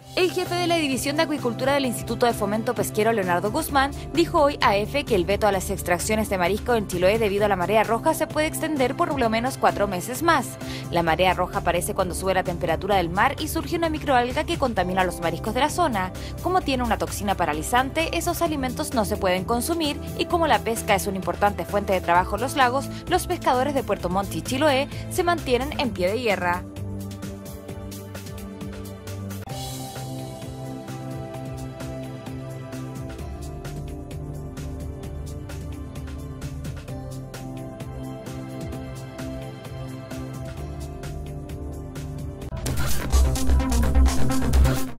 El jefe de la División de Acuicultura del Instituto de Fomento Pesquero, Leonardo Guzmán, dijo hoy a EFE que el veto a las extracciones de marisco en Chiloé debido a la marea roja se puede extender por lo menos 4 meses más. La marea roja aparece cuando sube la temperatura del mar y surge una microalga que contamina los mariscos de la zona. Como tiene una toxina paralizante, esos alimentos no se pueden consumir y como la pesca es una importante fuente de trabajo en los lagos, los pescadores de Puerto Montt y Chiloé se mantienen en pie de guerra.